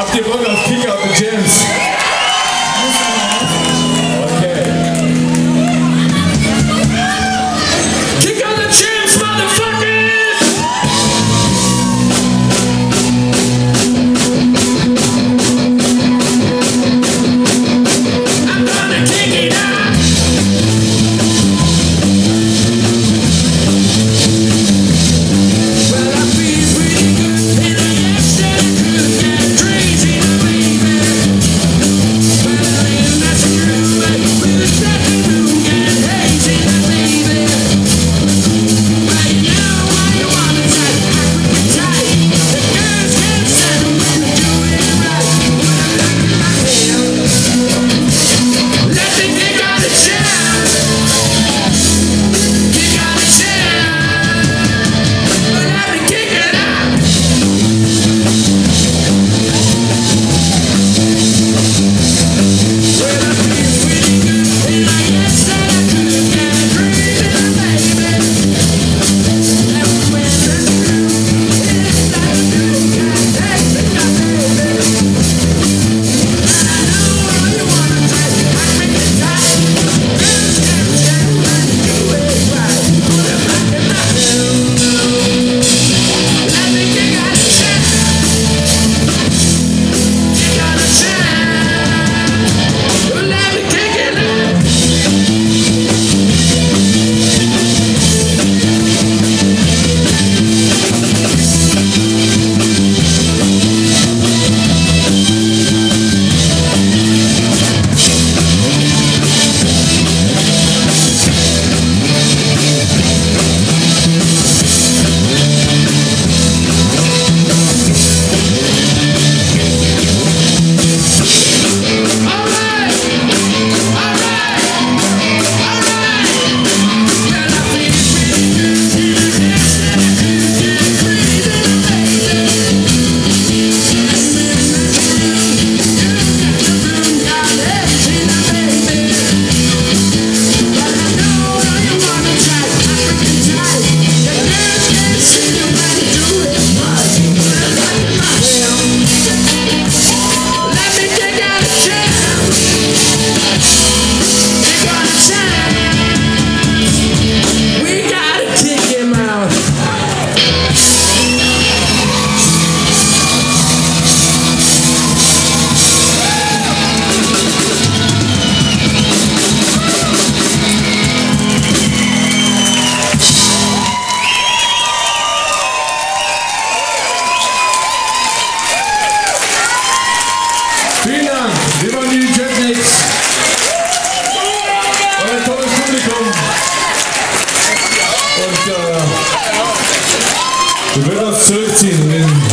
Habt ihr Bock auf Kick Out the Jams? Okay. Kick Out the Jams, motherfuckers! I'm gonna kick it out! Well, I feel pretty good and I accept good and crazy, baby. Well, that's true, with a second moon and hazy, baby. Well, you know what you wanna say, act with tight. The girls get settled when you do it right. Let me kick out the jams. Kick out the jams. Let me kick it out. Well, I feel pretty good and I guess that I could get crazy, baby. And when it's true, it's like a new kind of hazy, baby. And I know all you wanna say, act with the tight. Girls get settled when you do it right. Put it back in my hand. Let me kick out the jams. Kick out the jams. Let me kick it out. Alright, alright, alright. Well, I feel pretty good and I guess that I could get crazy, baby. You got the room, got hazy, baby. But I know all you wanna try, act with the tight. The girls can't see you when you do it right. Put it right in my hand. Let me kick out the jams. Kick out the jams. We gotta kick him out. Vielen Dank, wir waren die Jetniks. Euer tolles Publikum. Und wir werden uns zurückziehen.